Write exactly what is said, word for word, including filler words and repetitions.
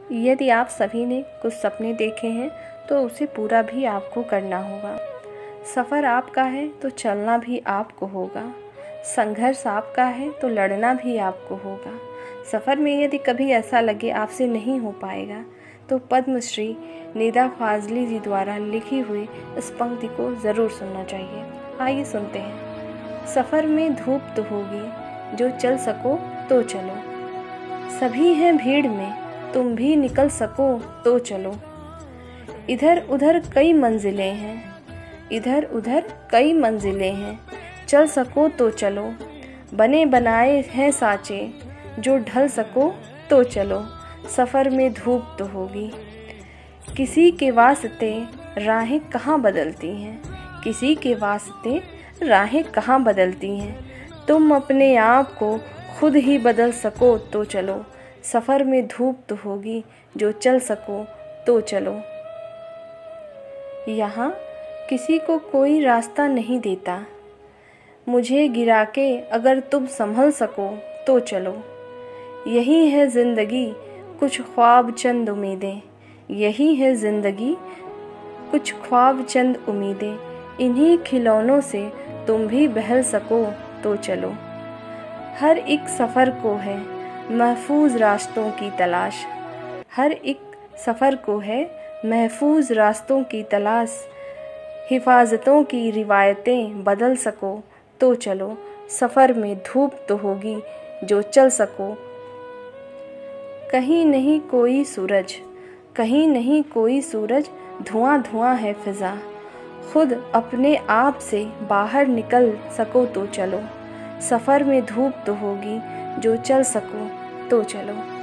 यदि आप सभी ने कुछ सपने देखे हैं तो उसे पूरा भी आपको करना होगा। सफ़र आपका है तो चलना भी आपको होगा। संघर्ष आपका है तो लड़ना भी आपको होगा। सफ़र में यदि कभी ऐसा लगे आपसे नहीं हो पाएगा तो पद्मश्री निदा फाजली जी द्वारा लिखी हुई इस पंक्ति को ज़रूर सुनना चाहिए। आइए सुनते हैं। सफ़र में धूप तो होगी, जो चल सको तो चलो। सभी हैं भीड़ में, तुम भी निकल सको तो चलो। इधर उधर कई मंजिलें हैं, इधर उधर कई मंजिलें हैं, चल सको तो चलो। बने बनाए हैं साँचे, जो ढल सको तो चलो। सफ़र में धूप तो होगी। किसी के वास्ते राहें कहाँ बदलती हैं, किसी के वास्ते राहें कहाँ बदलती हैं। तुम अपने आप को खुद ही बदल सको तो चलो। सफ़र में धूप तो होगी, जो चल सको तो चलो। यहाँ किसी को कोई रास्ता नहीं देता, मुझे गिरा के अगर तुम संभल सको तो चलो। यही है ज़िंदगी, कुछ ख्वाब चंद उम्मीदें। यही है ज़िंदगी, कुछ ख्वाब चंद उम्मीदें। इन्हीं खिलौनों से तुम भी बहल सको तो चलो। हर एक सफ़र को है महफूज रास्तों की तलाश। हर एक सफ़र को है महफूज रास्तों की तलाश। हिफाजतों की रिवायतें बदल सको तो चलो। सफ़र में धूप तो होगी, जो चल सको। कहीं नहीं कोई सूरज, कहीं नहीं कोई सूरज, धुआं धुआं है फ़िज़ा। खुद अपने आप से बाहर निकल सको तो चलो। सफ़र में धूप तो होगी, जो चल सको तो चलो।